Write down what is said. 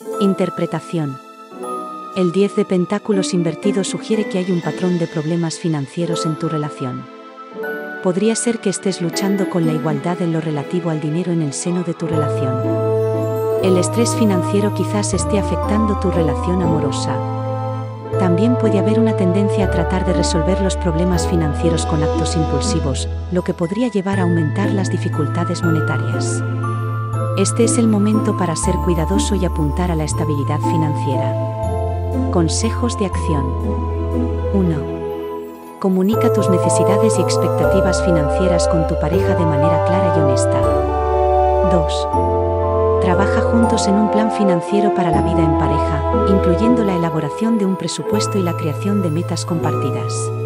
Interpretación. El 10 de pentáculos invertido sugiere que hay un patrón de problemas financieros en tu relación. Podría ser que estés luchando con la igualdad en lo relativo al dinero en el seno de tu relación. El estrés financiero quizás esté afectando tu relación amorosa. También puede haber una tendencia a tratar de resolver los problemas financieros con actos impulsivos, lo que podría llevar a aumentar las dificultades monetarias. Este es el momento para ser cuidadoso y apuntar a la estabilidad financiera. Consejos de acción. 1. Comunica tus necesidades y expectativas financieras con tu pareja de manera clara y honesta. 2. Trabaja juntos en un plan financiero para la vida en pareja, incluyendo la elaboración de un presupuesto y la creación de metas compartidas.